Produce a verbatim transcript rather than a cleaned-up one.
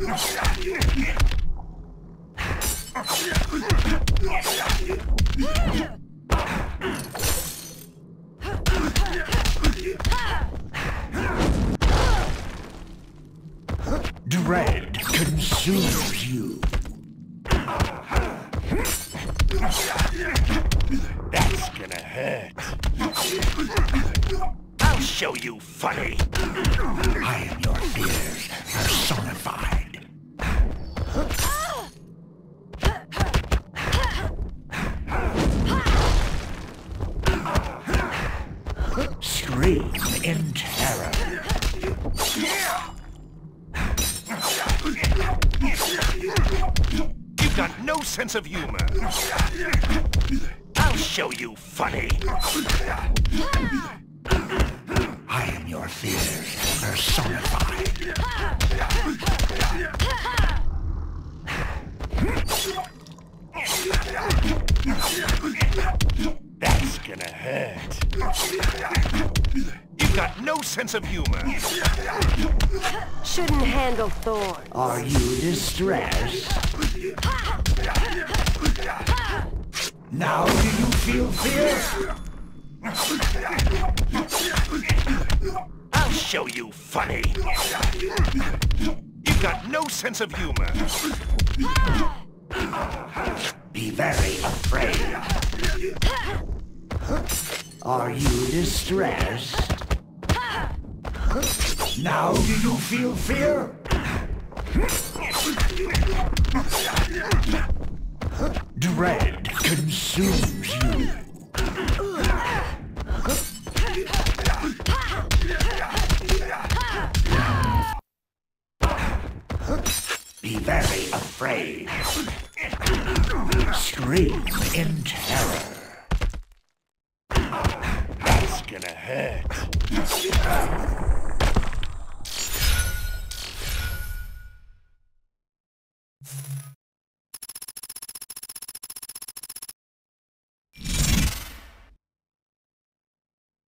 Dread consumes you. That's gonna hurt. I'll show you funny. I am your fears personified. Scream in terror. You've got no sense of humor. I'll show you funny. I am your fears personified. That's gonna hurt. You've got no sense of humor. Shouldn't handle thorns. Are you distressed? Now do you feel fear? I'll show you funny. You've got no sense of humor. Be very afraid. Are you distressed? Now do you feel fear? Dread consumes you. Be very afraid. Scream in terror. That's gonna hurt.